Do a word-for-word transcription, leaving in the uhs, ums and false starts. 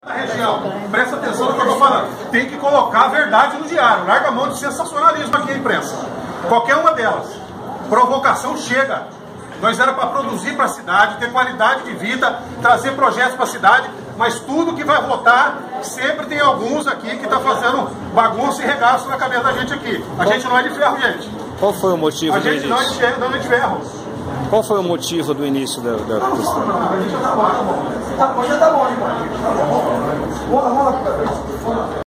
Da região, presta atenção no que eu estou falando. Tem que colocar a verdade no diário. Larga a mão de sensacionalismo aqui, a imprensa. Qualquer uma delas. Provocação chega. Nós era para produzir para a cidade, ter qualidade de vida, trazer projetos para a cidade, mas tudo que vai votar, sempre tem alguns aqui que está fazendo bagunça e regaço na cabeça da gente aqui. A gente não é de ferro, gente. Qual foi o motivo a do gente início? não é de ferro, não é de ferro. Qual foi o motivo do início da, da questão? A gente já tá bom, tá bom. Tá bom, já tá bom, irmão. Tá bom. Vamos lá, vamos lá.